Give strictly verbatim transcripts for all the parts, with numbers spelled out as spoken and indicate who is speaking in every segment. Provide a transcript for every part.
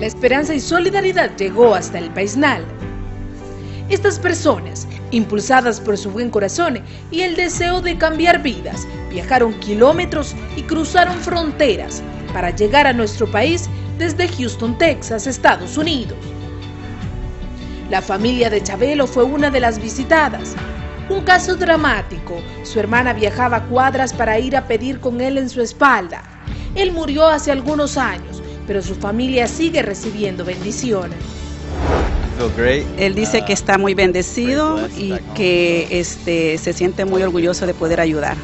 Speaker 1: La esperanza y solidaridad llegó hasta el Paisnal. Estas personas, impulsadas por su buen corazón y el deseo de cambiar vidas, viajaron kilómetros y cruzaron fronteras para llegar a nuestro país desde Houston, Texas, Estados Unidos. La familia de Chabelo fue una de las visitadas. Un caso dramático. Su hermana viajaba cuadras para ir a pedir con él en su espalda. Él murió hace algunos años, pero su familia sigue recibiendo bendiciones.
Speaker 2: Él dice que está muy bendecido y que este, se siente muy orgulloso de poder ayudar.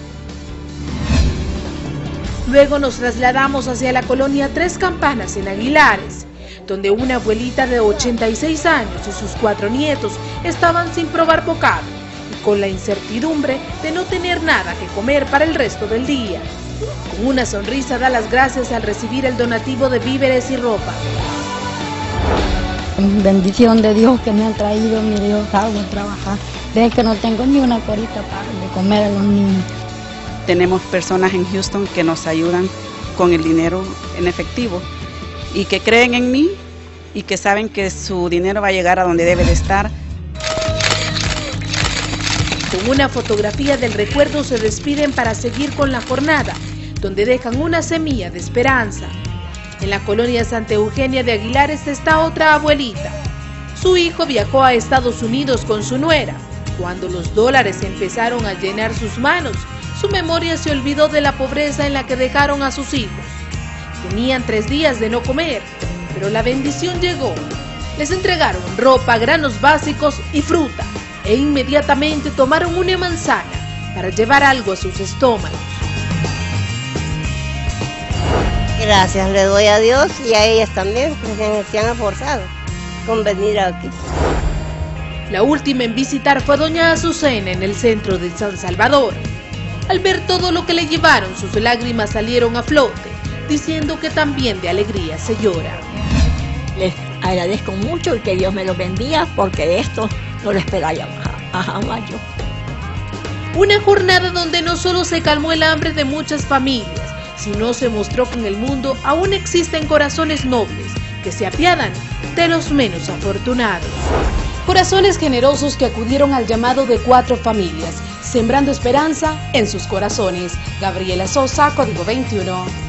Speaker 1: Luego nos trasladamos hacia la colonia Tres Campanas en Aguilares, donde una abuelita de ochenta y seis años y sus cuatro nietos estaban sin probar bocado y con la incertidumbre de no tener nada que comer para el resto del día. Con una sonrisa da las gracias al recibir el donativo de víveres y ropa.
Speaker 3: Bendición de Dios que me han traído, mi Dios, salgo a trabajar. Desde que no tengo ni una corita para de comer a los niños.
Speaker 2: Tenemos personas en Houston que nos ayudan con el dinero en efectivo y que creen en mí y que saben que su dinero va a llegar a donde debe de estar.
Speaker 1: Con una fotografía del recuerdo se despiden para seguir con la jornada, donde dejan una semilla de esperanza. En la colonia Santa Eugenia de Aguilares está otra abuelita. Su hijo viajó a Estados Unidos con su nuera. Cuando los dólares empezaron a llenar sus manos, su memoria se olvidó de la pobreza en la que dejaron a sus hijos. Tenían tres días de no comer, pero la bendición llegó. Les entregaron ropa, granos básicos y fruta, e inmediatamente tomaron una manzana para llevar algo a sus estómagos.
Speaker 4: Gracias le doy a Dios y a ellas también, que se han esforzado con venir aquí.
Speaker 1: La última en visitar fue doña Azucena en el centro de San Salvador. Al ver todo lo que le llevaron, sus lágrimas salieron a flote, diciendo que también de alegría se llora.
Speaker 5: Les agradezco mucho y que Dios me los bendiga, porque de esto no lo esperaba jamás yo.
Speaker 1: Una jornada donde no solo se calmó el hambre de muchas familias, sino se mostró que en el mundo aún existen corazones nobles que se apiadan de los menos afortunados. Corazones generosos que acudieron al llamado de cuatro familias, sembrando esperanza en sus corazones. Gabriela Sosa, Código veintiuno.